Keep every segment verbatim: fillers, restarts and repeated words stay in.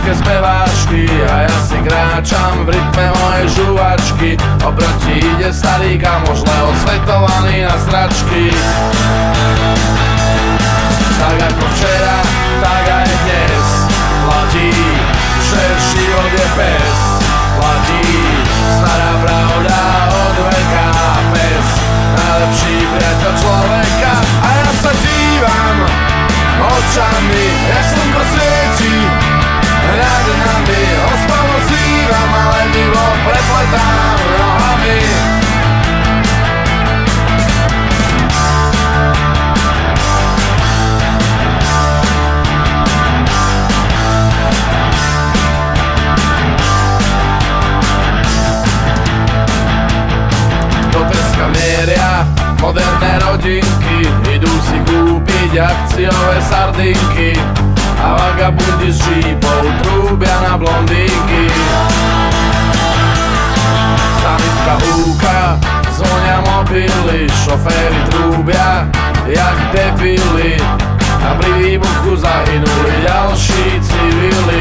ťažké speváčky a ja si kráčam v rytme mojej žuvačky. Oproti ide starý kamoš, osvetovaný na stračky. Tak ako včera, tak aj dnes platí, že život je pes. Platí stará pravda od veka, pes najlepší priateľ človeka. A ja sa dívam očami, jak slnko svieti nad nami. Ospavo zlívam, ale divo prepletám nohami. Do Teska mieria moderné rodinky, idú si kúpiť akciové sardinky a vagabundi s džípou trúbia na blondínky. Sanitka húka, zvonia mobily, šoféry trúbia jak debili a pri výbuchu zahynuli ďalší civili.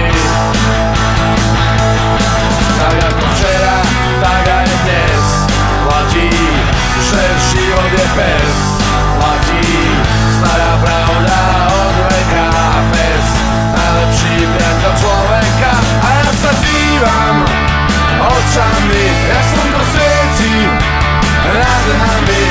Tak ako včera, tak aj dnes platí, že život je pes. Platí stará pravda od veka, pes najlepší priateľ človeka. A ja sa dívam očami, jak slnko svieti nad nami.